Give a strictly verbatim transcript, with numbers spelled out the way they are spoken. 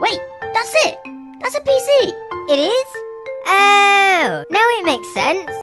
Wait, that's it! That's a P C! It is? Oh, now it makes sense.